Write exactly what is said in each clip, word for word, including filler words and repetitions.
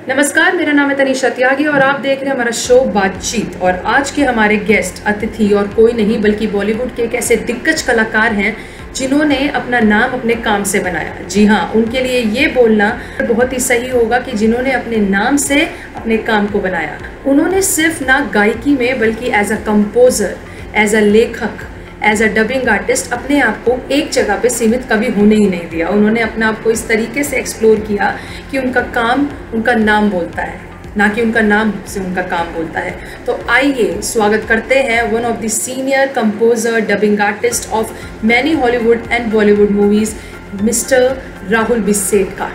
नमस्कार, मेरा नाम है तनीषा त्यागी और आप देख रहे हैं हमारा शो बातचीत। और आज के हमारे गेस्ट अतिथि और कोई नहीं बल्कि बॉलीवुड के एक ऐसे दिग्गज कलाकार हैं जिन्होंने अपना नाम अपने काम से बनाया। जी हाँ, उनके लिए ये बोलना बहुत ही सही होगा कि जिन्होंने अपने नाम से अपने काम को बनाया। उन्होंने सिर्फ ना गायकी में बल्कि as a composer, as a लेखक, एज अ डबिंग आर्टिस्ट अपने आप को एक जगह पे सीमित कभी होने ही नहीं दिया। उन्होंने अपने आप को इस तरीके से एक्सप्लोर किया कि उनका काम उनका नाम बोलता है, ना कि उनका नाम से उनका काम बोलता है। तो आइए स्वागत करते हैं one of the senior composer, dubbing artist of many Hollywood and Bollywood movies, mister Rahul Biset का।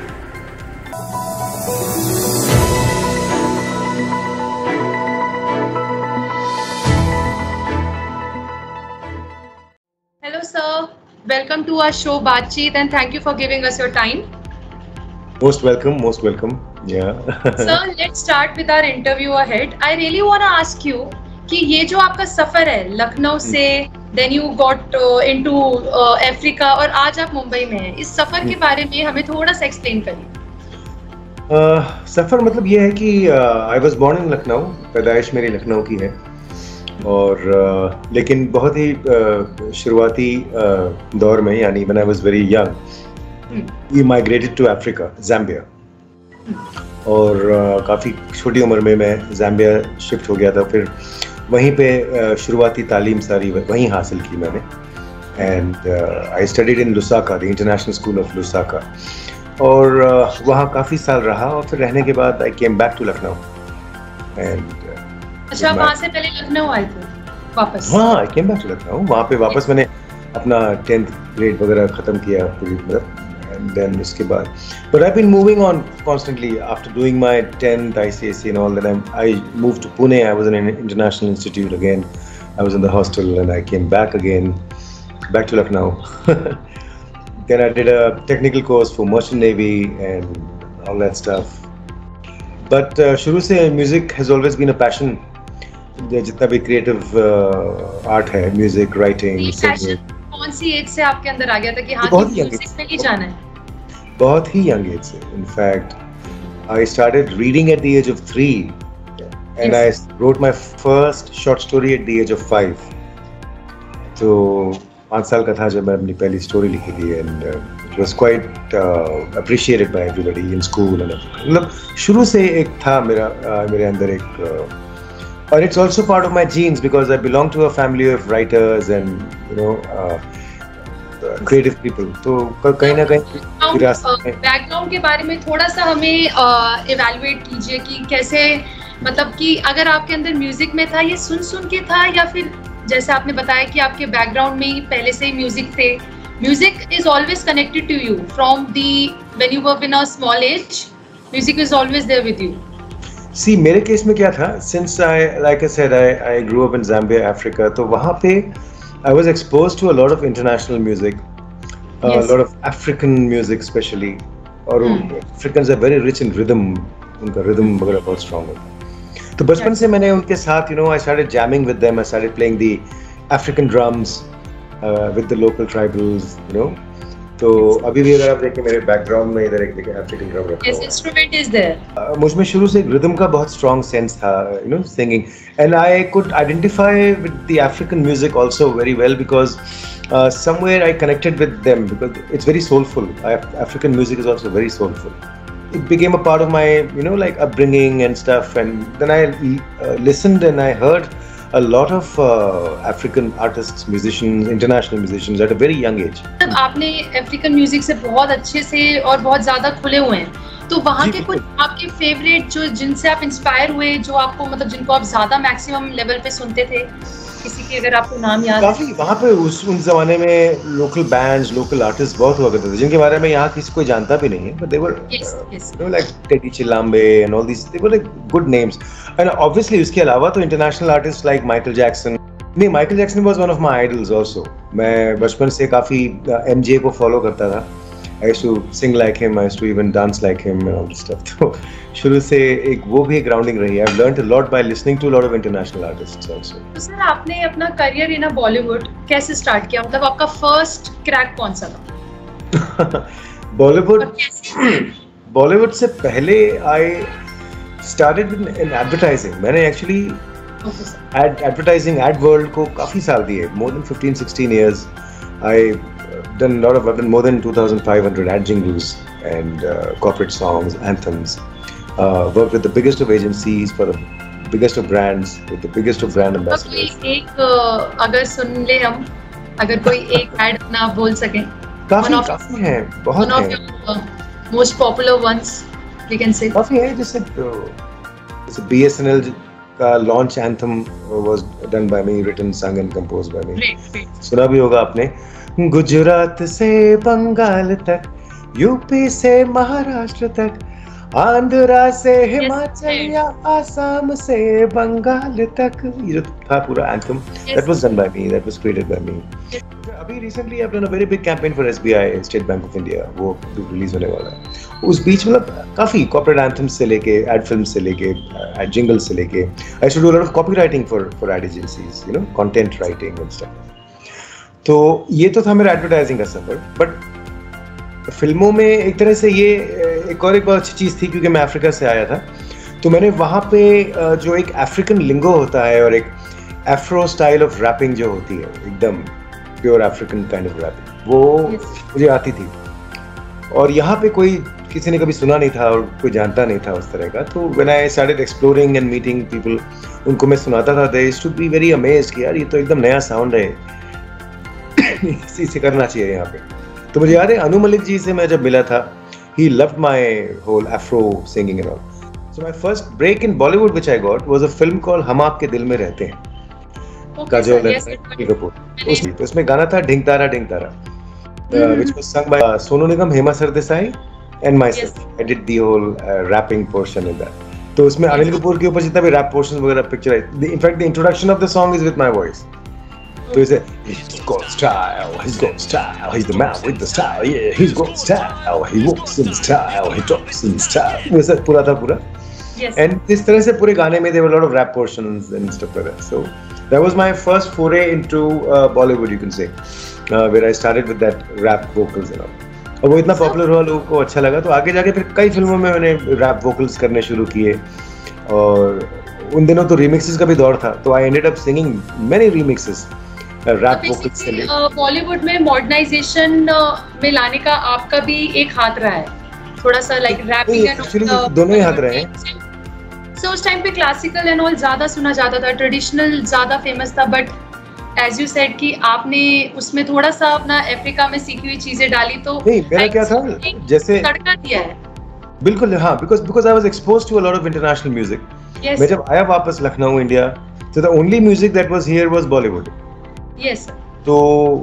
Hello sir, welcome to our show Baatcheet and thank you for giving us your time. Most welcome, most welcome. Yeah. Sir, let's start with our interview ahead. I really want to ask you कि ये जो आपका सफर है लखनऊ से, then you got uh, into uh, Africa और आज आप मुंबई में हैं, इस सफर के बारे में हमें थोड़ा सा एक्सप्लेन करिए। uh, सफर मतलब ये है कि I was born in Lucknow, पैदाइश मेरी लखनऊ की है और uh, लेकिन बहुत ही uh, शुरुआती uh, दौर में, यानी when I was very young, we migrated to Africa, Zambia, और uh, काफ़ी छोटी उम्र में मैं ज़ाम्बिया शिफ्ट हो गया था। फिर वहीं पे uh, शुरुआती तालीम सारी वहीं हासिल की मैंने, and I studied in Lusaka, the International School of Lusaka, और uh, वहाँ काफ़ी साल रहा और फिर रहने के बाद I came back to Lucknow. And अच्छा, वहाँ से पहले लखनऊ आए थे वापस? हाँ, I came back to Lucknow. वहाँ पे वापस मैंने अपना टेंथ ग्रेड वगैरह ख़त्म किया पूरी, मतलब, and then उसके बाद but I've been moving on constantly after doing my tenth I C S E and all that. I'm, I moved to Pune. I was in an international institute again. I was in the hostel and I came back again, back to Lucknow. Then I did a technical course for Merchant Navy and all that stuff. But uh, शुरू से music has always been a passion. जितना भी creative uh, art है, music, writing, singing. कौन सी as से आपके अंदर आ गया था कि हाँ म्यूजिक में ही जाना है? बहुत ही young age से. In fact, I started reading at the age of three, and yes. I wrote my first short story at the age of five. तो पाँच साल का था जब मैं अपनी पहली स्टोरी लिखी थी, and uh, it was quite uh, appreciated by everybody in school and everything. मतलब शुरू से एक था मेरा uh, मेरे अंदर एक uh, and it's also part of my genes because I belong to a family of writers and you know uh, creative people. तो कहीं ना कहीं बैकग्राउंड के बारे में थोड़ा सा हमें इवैल्यूएट कीजिए कि कैसे, मतलब कि अगर आपके अंदर म्यूजिक में था, ये सुन सुन के था या फिर जैसे आपने बताया कि आपके बैकग्राउंड में ही पहले से ही म्यूजिक थे? Music is always connected to you from the when you were in a small age, music is always there with you? See, मेरे केस में क्या था, since I, like I said, I, I grew up in Zambia, Africa, तो वहाँ पे I was exposed to a lot of international music, uh, yes. a lot of African music especially, और hmm. Africans are very rich in rhythm, उनका rhythm वगैरह बहुत strong होता है। तो बचपन से मैंने उनके साथ, you know, I started jamming with them, I started playing the African drums uh, with the local tribals, you know. तो अभी भी अगर आप देखें मेरे बैकग्राउंड में इधर एक देखें अफ्रीकन ड्रम रखा हुआ है। Instrument is there. मुझ में शुरू से रिदम का बहुत स्ट्रॉन्ग सेंस था, you know, singing, and I could identify with the African music also very well because somewhere I connected with them because it's very soulful. African music is also very soulful. It became a part of my, you know, like upbringing and stuff, and then I uh, listened and I heard a lot of uh, African artists, musicians, international musicians at a very young age. तब आपने African music से बहुत अच्छे से और बहुत ज़्यादा खुले हुए हैं, तो वहाँ के कुछ आपके फेवरेट जो जिनसे आप इंस्पायर हुए, जो आपको मतलब जिनको आप ज़्यादा मैक्सिमम लेवल पे सुनते थे, किसी के अगर आपको नाम याद? काफ़ी वहाँ पे उस उन ज़माने में लोकल बैंड्स, लोकल आर्टिस्ट बहुत हुआ करते थे जिनके बारे में यहाँ किसी कोई जानता भी नहीं है, but they were yes, yes. you know, like Teddy Chilambe and all these, they were like good names. And obviously उसके अलावा तो international artists like Michael Jackson. नहीं, Michael Jackson was one of my idols also. मैं बचपन से काफ़ी M J को follow करता था. I used to sing like him, I used to even dance like him and all this stuff. तो शुरू से एक वो भी ग्राउंडिंग रही है. I've learned a lot by listening to a lot of international artists also. तो sir आपने अपना करियर इन बॉलीवुड कैसे स्टार्ट किया? मतलब आपका फर्स्ट क्रैक कौन सा था? बॉलीवुड बॉलीवुड से पहले आई started in, in advertising. मैंने actually ad advertising ad world को काफी साल दिए, more than fifteen sixteen years. I done a lot of I've done more than two thousand five hundred ad jingles and uh, corporate songs, anthems. Uh, worked with the biggest of agencies for the biggest of brands, with the biggest of brand ambassadors. कोई एक अगर सुन ले हम, अगर कोई एक ad अपना बोल सकें. काफी काफी हैं, बहुत हैं. Most popular ones we can say. काफी है, जैसे जैसे B S N L का launch anthem was done by me, written, sung and composed by me. Great, great. सुना भी होगा आपने. गुजरात से बंगाल तक, यूपी से महाराष्ट्र तक, आंध्रा से हिमाचल या आसाम से बंगाल तक, ये जो था पूरा anthem, that was done by me, that was created by me. अभी recently I've done a very big campaign for S B I, State Bank of India, वो रिलीज होने वाला है. उस बीच मतलब काफी corporate anthems से लेके, ad films से लेके, ad jingles से लेके, I used to do a lot of copywriting for for ad agencies, you know, content writing and stuff. तो ये तो था मेरा advertising का सफर, but फिल्मों में एक तरह से ये एक और एक बहुत अच्छी चीज़ थी, क्योंकि मैं अफ्रीका से आया था, तो मैंने वहाँ पे जो एक अफ्रीकन लिंगो होता है और एक एफ्रो स्टाइल ऑफ रैपिंग जो होती है, एकदम pure African kind of rapping, वो yes. मुझे आती थी. और यहाँ पे कोई किसी ने कभी सुना नहीं था और कोई जानता नहीं था उस तरह का. तो when I started exploring and meeting people, उनको मैं सुनाता था, they used to be very amazed कि यार ये तो एकदम नया साउंड है, इसी से करना चाहिए यहाँ पे. तो मुझे याद है अनु मलिक जी से मैं जब मिला था, he loved my whole afro singing and all. So my first break in Bollywood which I got was a film called हम आपके दिल में रहते हैं, काजोल और कपूर. उसमें उसमें गाना था ढिंग तारा ढिंग तारा, which was sung by uh, Sonu Nigam, Hema Sardesai and myself. Yes. I did the whole uh, rapping portion in that. तो उसमें अनिल कपूर के ऊपर जितना भी rap portions वगैरह पिक्चर है, in fact the introduction of the song is with my voice. तो इसे he's got style, he's got style, he's the man with the style, yeah, he's got style, he walks in style, he talks in style. वैसा पूरा था पूरा. Yes. And इस तरह से पूरे गाने में there were a lot of rap portions and stuff like that. So that was my first foray into uh, Bollywood, you can say, uh, where I started with that rap vocals and all. और वो इतना popular हुआ, लोगों को अच्छा लगा, तो आगे जाके फिर कई फिल्मों में मैंने रैप वोकल्स करने शुरू किए. और उन दिनों तो रिमिक्सेस का भी दौर था, तो I ended up singing many remixes rap vocals के लिए. बॉलीवुड में मॉडर्नाइजेशन में लाने का आपका भी एक हाथ रहा है, थोड़ा सा लाइक रैपिंग एंड दोनों ही हाथ रहे हैं. सो उस टाइम पे क्लासिकल एंड ऑल ज्यादा सुना जाता था, ट्रेडिशनल ज्यादा फेमस था, बट एज यू सेड कि आपने उसमें थोड़ा सा अपना अफ्रीका में सीखी हुई चीजें डाली, तो नहीं मेरा क्या था, जैसे तड़का दिया है. बिल्कुल हाँ, because because I was exposed to a lot of international music. मैं जब आया वापस लखनऊ इंडिया, तो the only music that was here was Bollywood. Yes. तो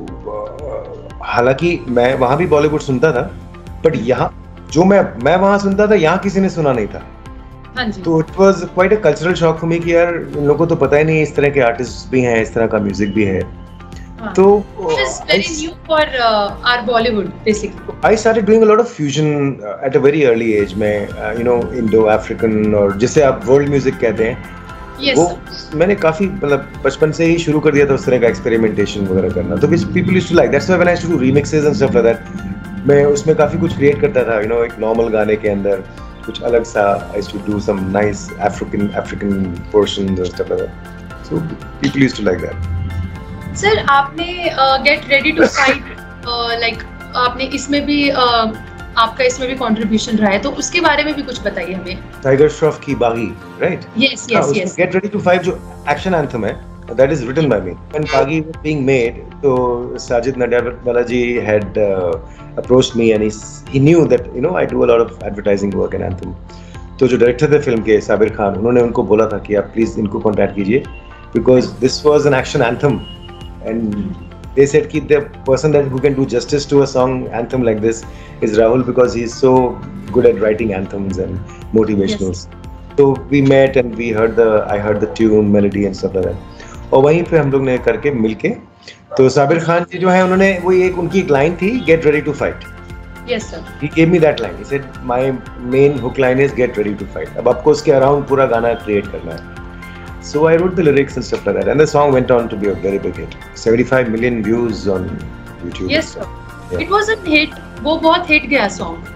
हालांकि मैं वहाँ भी बॉलीवुड सुनता था, बट यहाँ जो मैं मैं वहाँ सुनता था, यहाँ किसी ने सुना नहीं था. हाँ जी. तो it was quite a cultural shock for me कि यार इन लोगों को तो पता ही नहीं इस तरह के आर्टिस्ट भी हैं, इस तरह का म्यूजिक भी है. हाँ. तो it is very new for our Bollywood basically. I started doing a lot of fusion at a very early age में, यू नो इंडो अफ्रीकन, और जिसे आप वर्ल्ड म्यूजिक कहते हैं. Yes, वो sir. मैंने काफी मतलब बचपन से ही शुरू कर दिया था उस तरह का एक्सपेरिमेंटेशन वगैरह करना. तो which people used to like, that's why when I used to do remixes and stuff like that, मैं उसमें काफी कुछ क्रिएट करता था, you know, एक नॉर्मल गाने के अंदर कुछ अलग सा. I used to do some nice African African portions and stuff like that. So people used to like that. Sir, आपने Get Ready to Fight, like आपने इसमें भी uh, आपका इसमें भी कंट्रीब्यूशन रहा है, तो उसके बारे में भी कुछ बताइए हमें. टाइगर श्रॉफ की Baaghi, right? Yes yes yes. Get ready to fight जो एक्शन एंथम है, that is written by me. When Bagi was being made, so Sajid Nadiadwala ji had uh, approached me and he he knew that you know I do a lot of advertising work and anthem. तो जो director थे film के साबिर खान, उन्होंने उनको बोला था कि आप प्लीज इनको कांटेक्ट कीजिए, because this was an action anthem and they said कि the person that who can do justice to a song anthem like this is Rahul, because he is so good at writing anthems and motivationals. Yes. So we met and we heard the I heard the tune, melody and stuff like that. और वहीं पे हम लोग ने करके मिलके, तो साबिर खान जी जो है उन्होंने वो एक उनकी एक लाइन थी, Get Ready to Fight. Yes sir. He gave me that line. He said my main hook line is Get Ready to Fight. अब आपको उसके अराउंड पूरा गाना क्रिएट करना है. So I wrote the lyrics and stuff like that, and the song went on to be a very big hit. seventy-five million views on YouTube. Yes sir. Yeah. It was a hit. वो बहुत hit गया song.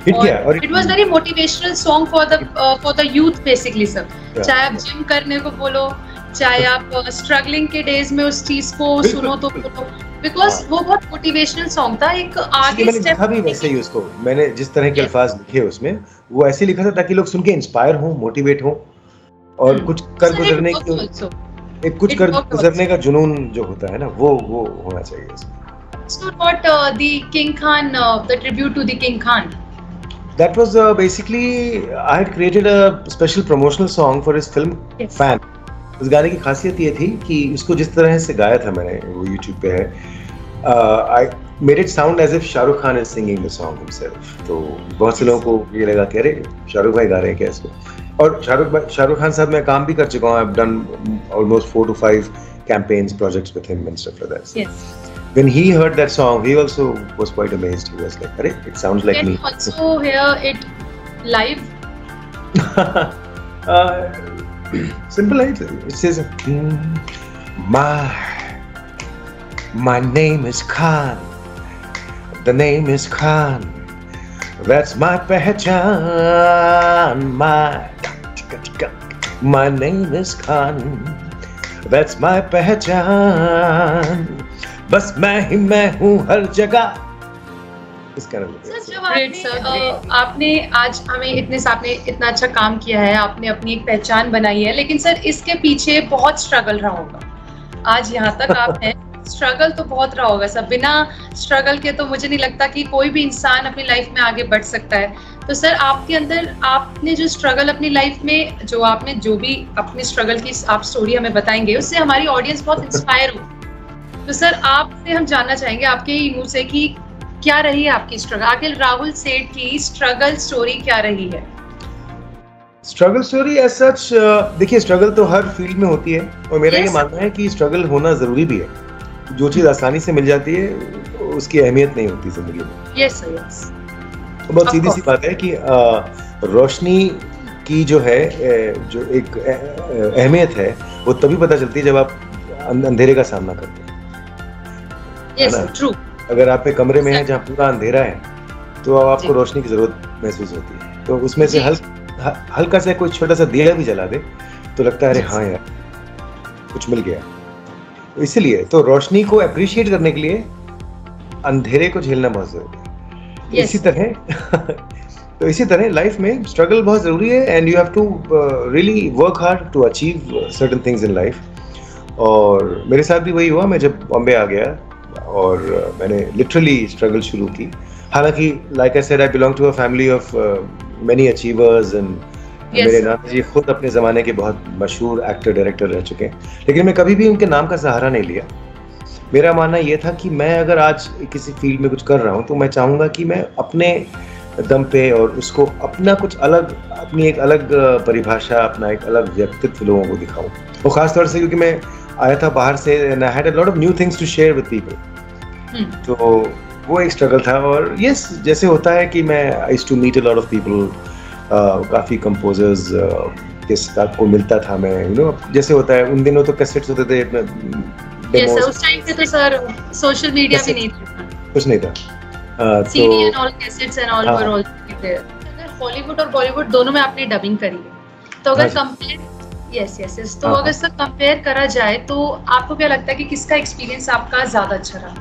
Hit किया और it was very motivational song for the for the youth basically sir. चाहे आप gym करने को बोलो, चाहे आप स्ट्रगलिंग के डेज में उस चीज को सुनो तो बोलो, बिकॉज वो बहुत मोटिवेशनल सॉन्ग था। एक आगे स्टेप भी वैसे ही उसको मैंने जिस तरह के अल्फाज लिखे उसमें वो ऐसे लिखा था ताकि लोग सुन के इंस्पायर हों, मोटिवेट हों और कुछ कर गुजरने की एक कुछ कर गुजरने का जुनून जो होता है ना वो वो होना चाहिए इसमें। So what uh, the King Khan, uh, the tribute to the King Khan? That was uh, basically I had created a special promotional song for his film yes. Fan. उस गाने की खासियत ये थी कि उसको जिस तरह से गाया था मैंने, वो YouTube पे है, uh, I made it sound as if Shahrukh Khan is singing the song himself. तो बहुत से लोगों को ये लगा कि अरे शाहरुख भाई गा रहे हैं क्या इसको। और शाहरुख शाहरुख खान साहब मैं काम भी कर चुका हूँ। I've done almost four to five campaigns, projects with him and stuff like that. Yes. When he heard that song, he also was quite amazed. He was like, "Arey, it sounds like Can me." Can you also hear it live? uh, simple, right? It says, "My, my name is Khan. The name is Khan. That's my pehchan. My, my name is Khan. That's my pehchan. बस मैं ही मैं हूँ हर जगह। इसका sir आपने आज हमें इतने आपने इतना अच्छा काम किया है, आपने अपनी एक पहचान बनाई है, लेकिन सर इसके पीछे बहुत स्ट्रगल रहा होगा। आज यहाँ तक आप हैं, स्ट्रगल तो बहुत रहा होगा सर। बिना स्ट्रगल के तो मुझे नहीं लगता कि कोई भी इंसान अपनी लाइफ में आगे बढ़ सकता है। तो सर आपके अंदर आपने जो स्ट्रगल अपनी लाइफ में, जो आपने जो भी अपने स्ट्रगल की आप स्टोरी हमें बताएंगे, उससे हमारी ऑडियंस बहुत इंस्पायर हो। तो सर आपसे हम जानना चाहेंगे आपके ही मुंह से कि क्या रही है आपकी स्ट्रगल, आखिर राहुल सेठ की स्ट्रगल स्टोरी क्या रही है? स्ट्रगल स्टोरी एज सच, देखिए स्ट्रगल तो हर फील्ड में होती है और मेरा yes. ये मानना है कि स्ट्रगल होना जरूरी भी है। जो चीज आसानी से मिल जाती है उसकी अहमियत नहीं होती जिंदगी में। Yes sir, yes. तो बहुत सीधी सी बात है कि uh, रोशनी की जो है जो एक अहमियत है वो तभी पता चलती है जब आप अंधेरे का सामना करते हैं। Yes, true. अगर आप एक कमरे में हैं जहाँ पूरा अंधेरा है तो आपको रोशनी की जरूरत महसूस होती है। तो उसमें से हल, हल्का सा कोई छोटा सा दिया भी जला दे तो लगता है अरे हाँ यार कुछ मिल गया। तो इसीलिए तो रोशनी को अप्रिशिएट करने के लिए अंधेरे को झेलना बहुत जरूरी है। yes. इसी तरह तो इसी तरह लाइफ में स्ट्रगल बहुत जरूरी है and you have to really work hard to achieve certain things in life. और मेरे साथ भी वही हुआ। मैं जब बॉम्बे आ गया और uh, मैंने लिटरली स्ट्रगल शुरू की। हालांकि like I said I belong to a family of many achievers and मेरे नाना जी खुद अपने ज़माने के बहुत मशहूर एक्टर डायरेक्टर रह चुके हैं, लेकिन मैं कभी भी उनके नाम का सहारा नहीं लिया। मेरा मानना ये था कि मैं अगर आज किसी फील्ड में कुछ कर रहा हूँ तो मैं चाहूँगा कि मैं अपने दम पे और उसको अपना कुछ अलग, अपनी एक अलग परिभाषा, अपना एक अलग व्यक्तित्व लोगों को दिखाऊँ। और ख़ासतौर से क्योंकि मैं आया था बाहर से and I had a lot of new things to share with people. तो वो एक स्ट्रगल था। और यस yes, जैसे होता है कि मैं I used to meet a lot of people, काफ़ी कंपोजर्स के साथ को मिलता था मैं, यू नो जैसे होता है। उन दिनों तो कैसेट्स होते थे, yes, sir, उस टाइम पे तो सर सोशल मीडिया भी नहीं था, कुछ नहीं था। CD and all cassettes and all were also there. अगर हॉलीवुड और बॉलीवुड दोनों में आपने डबिंग करी है तो अगर कंपेयर यस यस यस तो अगर सब कंपेयर करा जाए तो आपको क्या लगता है कि किसका एक्सपीरियंस आपका ज्यादा अच्छा रहा?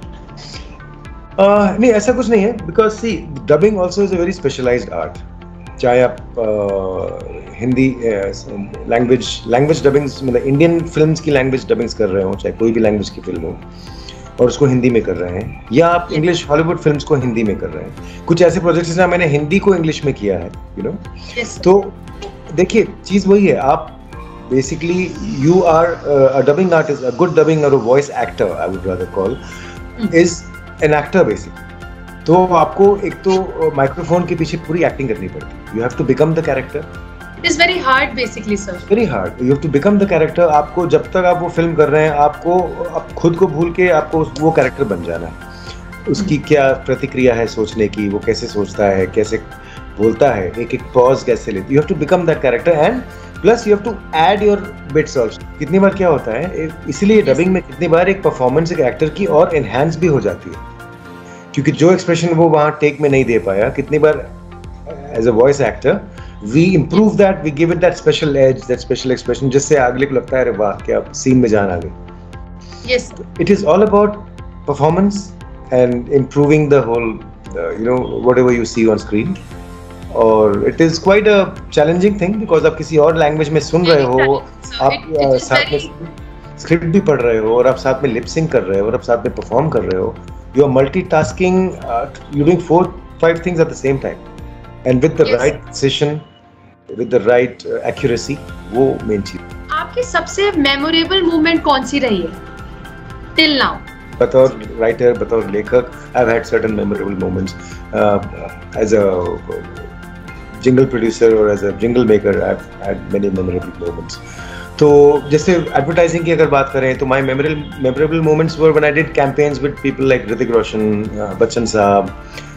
Uh, नहीं ऐसा कुछ नहीं है, because see dubbing also is a very specialised art. चाहे आप uh, Hindi language language dubbings मतलब इंडियन फिल्म्स की लैंग्वेज डबिंग्स कर रहे हो, चाहे कोई भी लैंग्वेज की फिल्म हो और उसको हिंदी में कर रहे हैं, या आप इंग्लिश हॉलीवुड फिल्म्स को हिंदी में कर रहे हैं। कुछ ऐसे प्रोजेक्ट्स हैं मैंने हिंदी को इंग्लिश में किया है, यू नो। तो देखिए चीज़ वही है, आप basically you are a dubbing artist, a good dubbing और a voice actor I would rather call is an actor basically. तो आपको एक तो माइक्रोफोन के पीछे पूरी एक्टिंग करनी पड़ती है। You have to become the character. It is very hard basically sir, very hard. You have to become the character. आपको जब तक आप वो फिल्म कर रहे हैं आपको आप खुद को भूल के आपको वो कैरेक्टर बन जाना है। उसकी क्या प्रतिक्रिया है सोचने की, वो कैसे सोचता है, कैसे बोलता है, एक एक पॉज कैसे लेती। You have to become that character and plus you have to add your bits also. कितनी बार क्या होता है, इसीलिए डबिंग में कितनी बार एक परफॉर्मेंस एक एक्टर की और एनहांस भी हो जाती है। क्योंकि जो एक्सप्रेशन वो वहाँ टेक में नहीं दे पाया, कितनी बार as a voice actor we improve that, we give it that special edge, that special expression, जिससे अगले को लगता है अरे वाह क्या सीन में जान आ गई। Yes, it is all about performance and improving the whole you know whatever you see on screen. और it is quite a challenging thing because आप किसी और लैंग्वेज में सुन रहे हो, आप साथ में स्क्रिप्ट भी पढ़ रहे हो और आप साथ में लिप सिंक कर रहे हो और आप साथ में परफॉर्म कर रहे हो। You are multitasking, you doing four five things at the same time and with the right precision, with the right accuracy, वो मेन चीज। आपकी सबसे मेमोरेबल मूवमेंट कौन सी रही है टिल नाउ? बतौर राइटर, बतौर लेखक, I have had certain memorable moments. As a jingle producer or as a jingle maker, I've had many memorable moments. तो जैसे एडवर्टाइजिंग की अगर बात करें तो my memorable memorable moments were when I did campaigns with people like Hrithik Roshan, uh, Bachchan साहब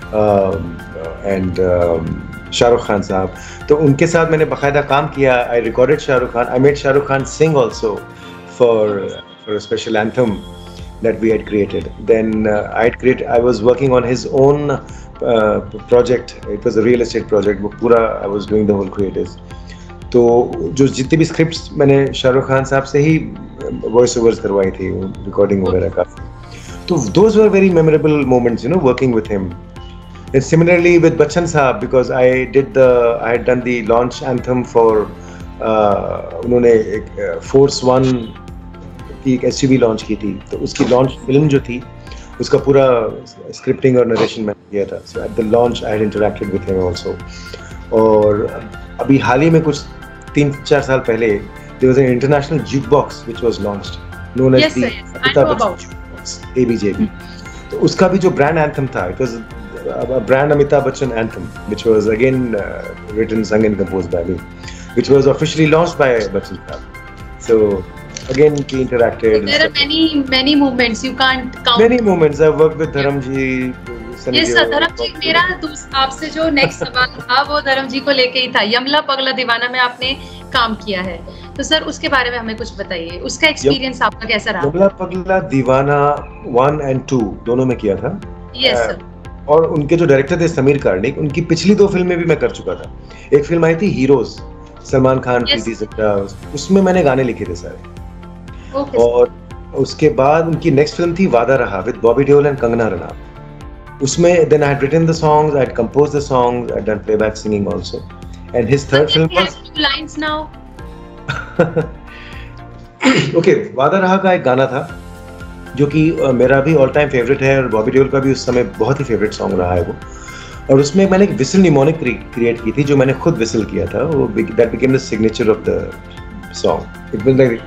uh, and um, Shahrukh Khan साहब। तो उनके साथ मैंने बाकायदा काम किया। I recorded Shahrukh Khan, I made Shahrukh Khan sing also for for a special anthem that we had created. Then uh, I had created, I was working on his own Uh, project. It was a real estate project. वो पूरा I was doing the whole creatives. तो जो जितनी भी scripts मैंने शाहरुख खान साहब से ही voice overs करवाई थी, रिकॉर्डिंग वगैरह का। तो those were very memorable moments, you know, working with him. And similarly with Bachchan साहब, because I did the I had done the launch anthem for uh, उन्होंने एक फोर्स वन की एक एसयूवी लॉन्च की थी, तो उसकी लॉन्च फिल्म जो थी उसका पूरा स्क्रिप्टिंग और नरेशन मैंने किया था। So at the launch I had interacted with him also. और अभी हाल ही में कुछ तीन चार साल पहले there was an international jukebox which was launched known as the Amitabh Bachchan jukebox A B J B. तो उसका भी जो ब्रांड एंथम था, it was a brand Amitabh Bachchan anthem which was again written, sung and composed by me, which was officially launched by Bachchan साहब। So again we interacted. So there are many many moments you can't count. Many moments I've worked with Dharam ji. Yes sir, धर्म जी, मेरा आपसे जो next सवाल था वो धर्म जी को लेके ही था। यमला पगला दीवाना में आपने काम किया है, तो सर उसके बारे में हमें कुछ बताइए, उसका एक्सपीरियंस आपका कैसा रहा? यमला पगला दीवाना वन एंड टू दोनों में किया था। Yes sir. और उनके जो डायरेक्टर थे समीर कार्णिक, उनकी पिछली दो फिल्में भी मैं कर चुका था। एक फिल्म आई थी हीरोज, सलमान खान, प्रीति जिंटा, उसमें मैंने गाने लिखे थे सारे। Okay. और उसके बाद उनकी नेक्स्ट फिल्म थी वादा रहा विद बॉबी देओल एंड कंगना रनौत। उसमें then I had written the songs, I had composed the songs, I had done playback singing also. And his third film was lines now. Okay, Vaada Raha का एक गाना था जो कि uh, मेरा भी ऑल टाइम फेवरेट है और बॉबी देओल का भी उस समय बहुत ही फेवरेट सॉन्ग रहा है वो। और उसमें मैंने एक विसल निमोनिक क्रिएट की थी जो मैंने खुद विसल किया था। वो that became the signature of the song. It was like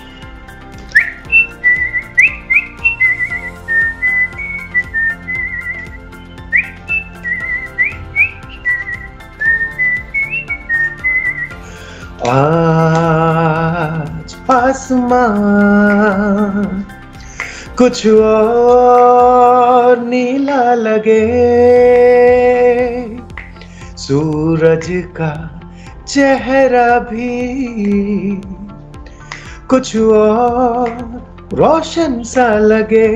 आज आसमां कुछ और नीला लगे, सूरज का चेहरा भी कुछ और रोशन सा लगे।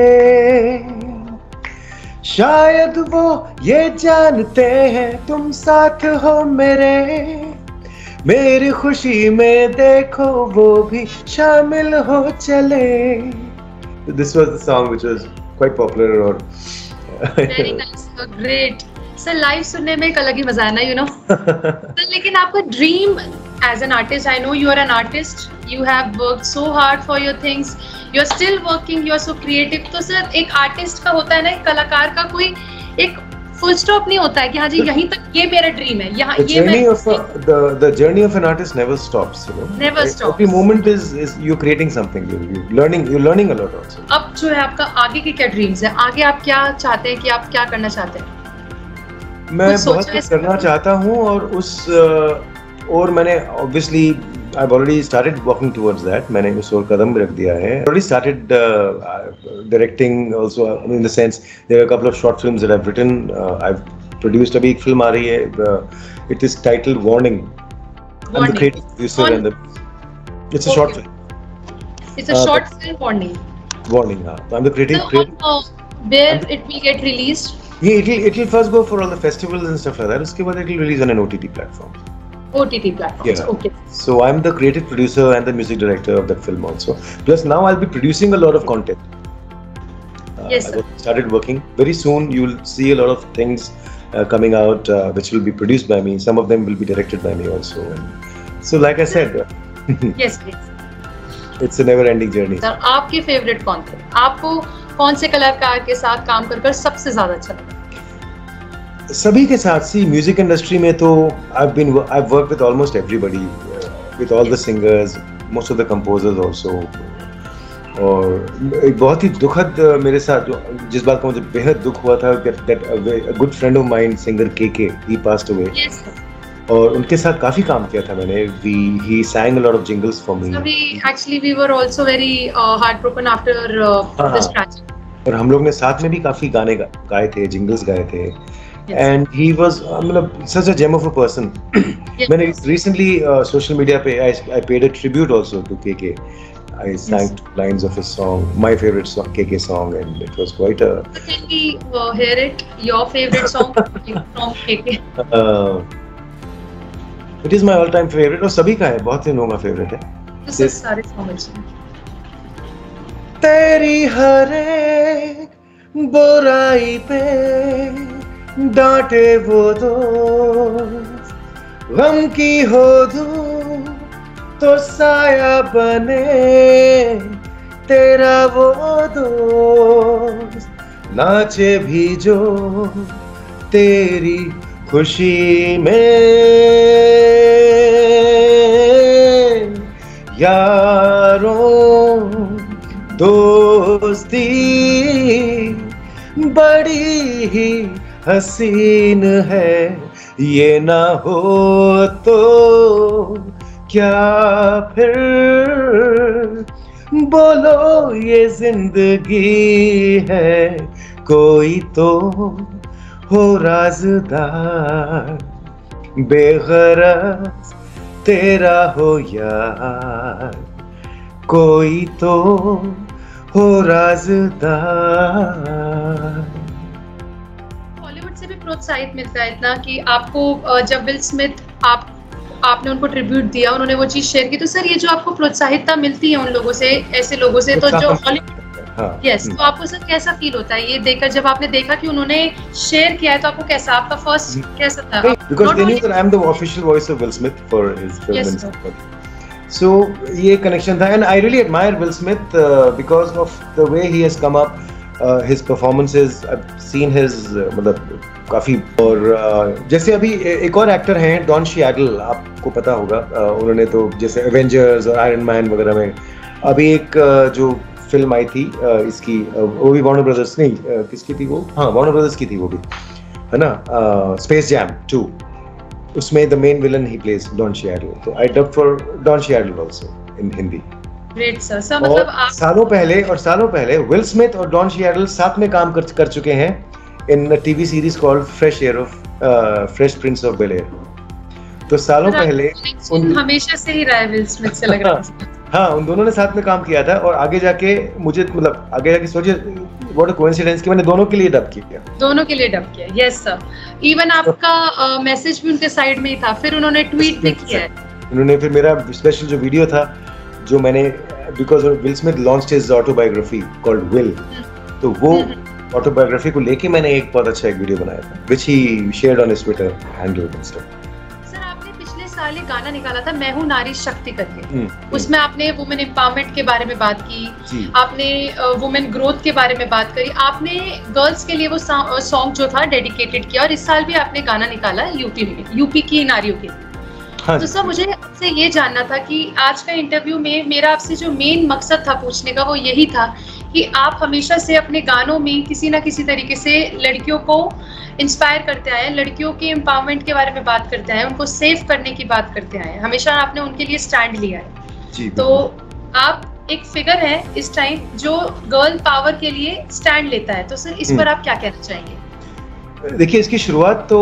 शायद वो ये जानते हैं तुम साथ हो मेरे, मेरी खुशी में देखो वो भी शामिल हो चले। This was the song which was quite popular और very nice, great. Sir live सुनने में एक अलग ही मजा है ना, यू नो। लेकिन आपका dream as an artist, I know you are an artist, you have worked so hard for your things, you are still working, you are so creative. तो सर एक आर्टिस्ट का होता है ना, एक कलाकार का कोई एक फुल स्टॉप नहीं होता है कि हाँ जी यहीं तक ये मेरा ड्रीम है, यहाँ ये मैं the the journey of an artist never stops, you know, never stops. Every moment is is you creating something, you you learning you learning a lot also. अब जो है आपका आगे के क्या ड्रीम्स है, आगे आप क्या चाहते हैं कि आप क्या करना चाहते हैं? मैं बहुत कुछ करना चाहता हूँ और उस और मैंने obviously I've already started working towards that. मैंने उस ओर कदम रख दिया है। Already started uh, directing also, in the sense there are a couple of short films that I've written. Uh, I've produced अभी एक film आ रही है. Uh, it is titled Warning. I'm the creative producer and the. It's a okay. short film. It's a uh, short film, Warning. Warning, हाँ. So I'm the creative. So creative. On, where it will get released? Yeah, it will it will first go for all the festivals and stuff like that. उसके बाद it will release on an O T T platform. O T T platforms. Yeah. Okay. So I'm the creative producer and the music director of that film also. Plus now I'll be producing a lot of content. Uh, Yes, sir. I've started working. Very soon you'll see a lot of things uh, coming out uh, which will be produced by me. Some of them will be directed by me also. And so like I said, Yes, please. it's a never-ending journey. Sir आपके favourite कौन थे? आपको कौन से कलाकार के साथ काम कर कर सबसे ज्यादा अच्छा लगा? सभी के साथ सी म्यूजिक इंडस्ट्री में तो I've been I've worked with almost everybody, uh, with all the singers, most of the composers also. और एक बहुत ही दुखद uh, मेरे साथ जो जिस बात का मुझे बेहद दुख हुआ था that, that a good friend of mine, singer K K, he passed away. Yes, sir. और उनके साथ काफी काम किया था मैंने. We he sang a lot of jingles for me. So we actually we were also very uh, heartbroken after uh, हाँ, this tragedy. और हम लोग ने साथ में भी काफी गाने गा, गाए थे, जिंगल्स गाए थे. Yes. And he was मतलब such a gem of a person. Yes. मैंने recently uh, social media पे I, I paid a tribute also to K K. I sang Yes. two lines of his song, my favorite song, K K song, and it was quite a. So can we uh, hear it? Your favorite song from K K? Uh, it is my all-time favorite. और सभी का है, बहुत से लोगों का favorite है. तो सर सारे सॉन्ग अच्छे हैं. तेरी हर एक बुराई पे डांटे वो दोस्त, गम की हो दूं तो साया बने तेरा वो दोस्त, नाचे भी जो तेरी खुशी में, यारों दोस्ती बड़ी ही हसीन है, ये ना हो तो क्या फिर, बोलो ये जिंदगी है, कोई तो हो राज़दार, बेगरज तेरा हो यार, कोई तो हो राज़दार. बॉलीवुड से भी प्रोत्साहित मिलता है इतना कि आपको अ, जब विल स्मिथ आप आपने उनको ट्रिब्यूट दिया, उन्होंने वो चीज शेयर की, तो सर ये जो आपको प्रोत्साहितता मिलती है उन लोगों से, ऐसे लोगों से, तो जो हॉलीवुड हाँ, यस तो आपको सर कैसा फील होता है ये देखकर, जब आपने देखा कि उन्होंने शेयर किया है, तो आपको कैसा, आपका फर्स्ट कैसा था? because they knew that I'm the official voice of Will Smith for his film Yes, and sir. stuff. So ये connection था, and I really admire Will Smith uh, because of the way he has come up, uh, his performances. I've seen his uh, मतलब काफी, और uh, जैसे अभी ए- एक और actor हैं डॉन शियाडल, आपको पता होगा, uh, उन्होंने तो जैसे एवेंजर्स और आयरन मैन वगैरह में, अभी एक uh, जो फिल्म आई थी uh, इसकी, uh, वो भी वार्नर ब्रदर्स नहीं, uh, किसकी थी वो, हाँ वार्नर ब्रदर्स की थी वो भी, है ना, स्पेस जैम टू, उसमें द मेन विलन ही प्लेज डॉन शियाडल. तो I dub for Don Cheadle also in Hindi. Great sir. Sir और मतलब आप सालों पहले और सालों पहले विल स्मिथ और डॉन शियाडल साथ में काम कर, कर चुके हैं in TV series called Fresh Air of Fresh Prince of Bel Air. तो सालों पहले उन हमेशा से ही रहा है विल स्मिथ से लग रहा है. हाँ, उन दोनों ने साथ में काम किया था, और आगे जाके मुझे मतलब आगे जाके सोचिए व्हाट अ कोइंसिडेंस कि मैंने दोनों के लिए डब किया. दोनों के लिए डब किया. Yes sir. इवन आपका मैसेज भी उनके साइड में ही था, फिर उन्होंने ट्वीट भी किया है. उन्होंने फिर मेरा स्पेशल जो वीडियो था जो मैंने, because Will Smith launched his autobiography called Will, तो वो ऑटोबायोग्राफी को लेके मैंने एक बहुत अच्छा एक वीडियो बनाया था which he shared on his Twitter handle and stuff. Sir आपने पिछले साल एक गाना निकाला था मैं हूँ नारी शक्ति करके, हम्म, उसमें आपने वुमेन एम्पावरमेंट के बारे में बात की, जी. आपने वुमेन ग्रोथ के बारे में बात करी, आपने गर्ल्स के लिए वो सॉन्ग जो था डेडिकेटेड किया, और इस साल भी आपने गाना निकाला यूपी में, यूपी की नारियों के लिए. हाँ तो सर मुझे आपसे ये जानना था कि आज का इंटरव्यू में मेरा आपसे जो मेन मकसद था पूछने का वो यही था कि आप हमेशा से अपने गानों में किसी ना किसी तरीके से लड़कियों को इंस्पायर करते आए हैं, लड़कियों के एम्पावरमेंट के बारे में बात करते आए हैं, उनको सेव करने की बात करते आए हैं, हमेशा आपने उनके लिए स्टैंड लिया है. जी. तो आप एक फिगर है इस टाइम जो गर्ल पावर के लिए स्टैंड लेता है, तो सर इस पर आप क्या कहना चाहेंगे? देखिए, इसकी शुरुआत तो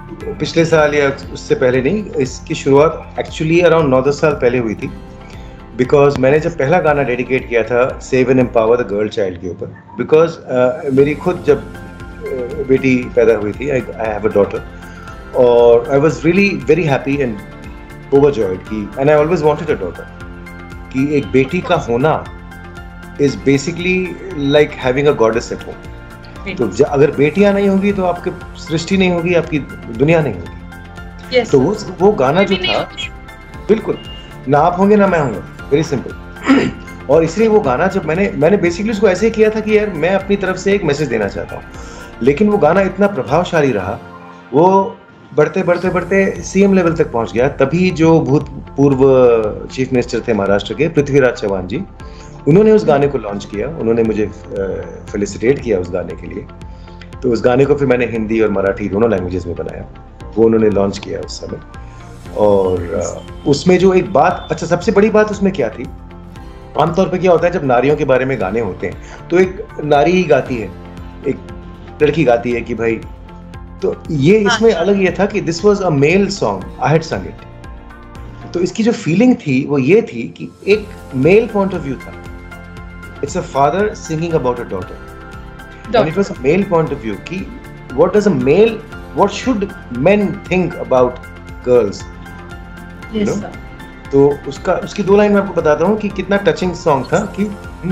पिछले साल या उससे पहले नहीं, इसकी शुरुआत एक्चुअली अराउंड नौ दस साल पहले हुई थी. बिकॉज मैंने जब पहला गाना डेडिकेट किया था save and empower the girl child के ऊपर, बिकॉज uh, मेरी खुद जब uh, बेटी पैदा हुई थी, आई हैव अ डॉटर, और I was really very happy and overjoyed कि and I always wanted a daughter, कि एक बेटी का होना is basically like having a goddess at home. तो अगर बेटियां नहीं होंगी तो आपकी सृष्टि नहीं होगी, आपकी दुनिया नहीं होगी। yes, तो वो वो गाना जो था, बिल्कुल, ना आप होंगे ना मैं हूँगा, वेरी सिंपल। और इसलिए वो गाना जब मैंने मैंने बेसिकली उसको ऐसे किया था कि यार मैं अपनी तरफ से एक मैसेज देना चाहता हूँ, लेकिन वो गाना इतना प्रभावशाली रहा, वो बढ़ते बढ़ते बढ़ते सीएम लेवल तक पहुंच गया। तभी जो भूतपूर्व चीफ मिनिस्टर थे महाराष्ट्र के, पृथ्वीराज चौहान जी, उन्होंने उस गाने को लॉन्च किया, उन्होंने मुझे फेलिसिटेट किया उस गाने के लिए। तो उस गाने को फिर मैंने हिंदी और मराठी दोनों लैंग्वेजेस में बनाया, वो उन्होंने लॉन्च किया उस समय। और उसमें जो एक बात, अच्छा सबसे बड़ी बात उसमें क्या थी, आमतौर पे क्या होता है जब नारियों के बारे में गाने होते हैं तो एक नारी ही गाती है, एक लड़की गाती है कि भाई, तो ये इसमें अलग ये था कि this was a male song, I had sung it. तो इसकी जो फीलिंग थी वो ये थी कि एक मेल पॉइंट ऑफ व्यू था, it's a father singing about a daughter, and it was a male point of view कि what does a male, what should men think about girls, you know. तो उसका उसकी दो line मैं आपको बताता हूँ कि कितना टचिंग सॉन्ग था कि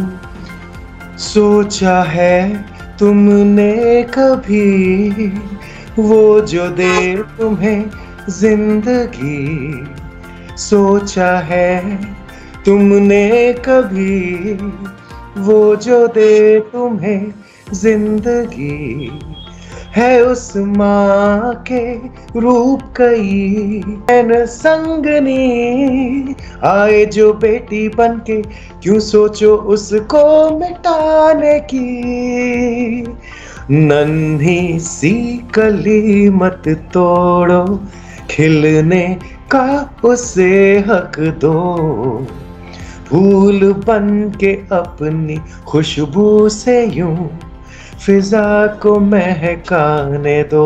सोचा है तुमने कभी वो जो दे तुम्हें जिंदगी, सोचा है तुमने कभी वो जो दे तुम्हें जिंदगी, है उस माँ के रूप कई नैन संगनी, आए जो बेटी बनके क्यों सोचो उसको मिटाने की, नन्ही सी कली मत तोड़ो, खिलने का उसे हक दो, फूल बन के अपनी खुशबू से यूं फिजा को महकाने दो।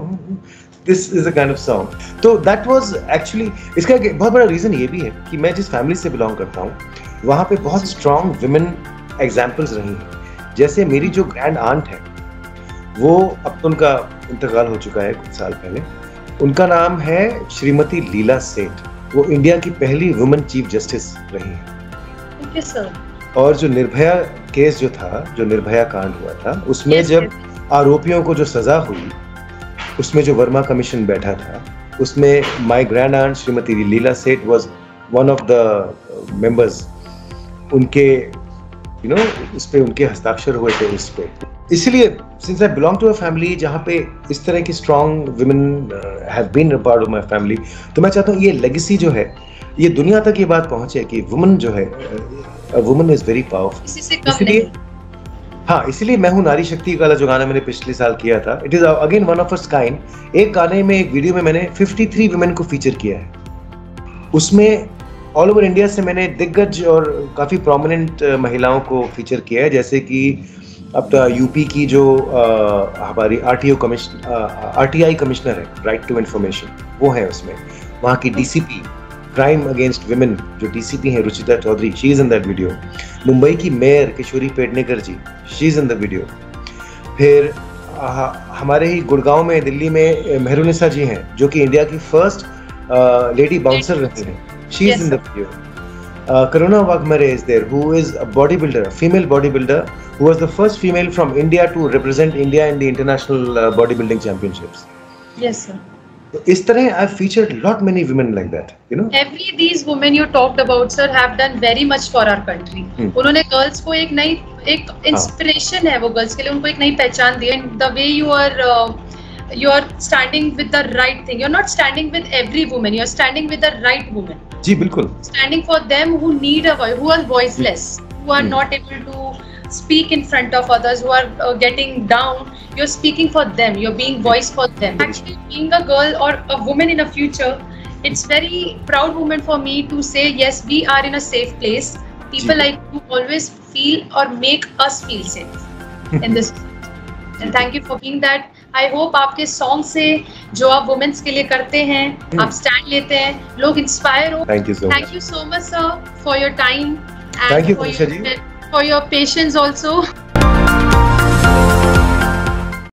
This is a kind of song. तो दैट वाज एक्चुअली, इसका एक बहुत बड़ा रीजन ये भी है कि मैं जिस फैमिली से बिलोंग करता हूँ वहाँ पे बहुत स्ट्रॉन्ग विमेन एग्जाम्पल्स रही हैं। जैसे मेरी जो ग्रैंड आंट है, वो अब तो उनका इंतकाल हो चुका है कुछ साल पहले, उनका नाम है श्रीमती लीला सेठ। वो इंडिया की पहली वुमेन चीफ जस्टिस रही है। okay, sir. और जो निर्भया केस जो था, जो निर्भया कांड हुआ था, उसमें yes, जब yes. आरोपियों को जो सजा हुई, उसमें जो वर्मा कमीशन बैठा था, उसमें my grand aunt Shrimati Leela Seth was one of the members. उनके यू नो इस पे उनके हस्ताक्षर हुए थे उस पे। इसलिए since I belong to a family जहाँ पे इस तरह की strong women have been a part of my family, तो मैं चाहता हूँ ये लेगेसी जो है ये दुनिया तक ये बात पहुंचे कि वुमन जो है, a woman is very powerful. इसलिए हाँ, इसलिए मैं हूँ नारी शक्ति वाला जो गाना मैंने पिछले साल किया था, it is again one of a kind. एक गाने में, एक वीडियो में मैंने तिरेपन वुमेन को फीचर किया है। उसमें ऑल ओवर इंडिया से मैंने दिग्गज और काफ़ी प्रोमिनेंट महिलाओं को फीचर किया है, जैसे कि अब यूपी की जो आ, हमारी आरटीओ कमिश्नर आरटीआई कमिश्नर है, राइट टू इंफॉर्मेशन, वो है उसमें। वहाँ की डीसीपी क्राइम अगेंस्ट विमेन जो डीसीपी हैं Ruchita Chaudhary, she is in that video. Mumbai की mayor Kishori Pednekar ji, she is in the video. फिर आ, हमारे ही गुड़गांव में, दिल्ली में मेहरुनिसा जी हैं जो कि इंडिया की फर्स्ट लेडी बाउंसर रही हैं, she is yes, in the video. Uh, Karuna Wagmare is there, who is a bodybuilder, a female bodybuilder, who was the first female from India to represent India in the international uh, bodybuilding championships. Yes, sir. So, इस तरह I've featured lot many women like that, you know. Every these women you talked about, sir, have done very much for our country. Hmm. उन्होंने girls को एक नई, एक inspiration हाँ. है वो girls के लिए, उनको एक नई पहचान दी है। The way you are uh, you are standing with the right thing. You're not standing with every woman. You're standing with the right woman. जी बिल्कुल। Standing for them who need a voice, who are voiceless, who are hmm. not able to speak in front of others, who are uh, getting down. You're speaking for them. You're being voice for them. Actually, being a girl or a woman in the future, it's very proud moment for me to say yes, we are in a safe place. People like you always feel or make us feel safe in this. And thank you for being that I hope आपके song से जो आप women's के लिए करते हैं, hmm. आप stand लेते हैं, लोग इंस्पायर हो। Thank you so thank you so much sir for your time and for your patience also.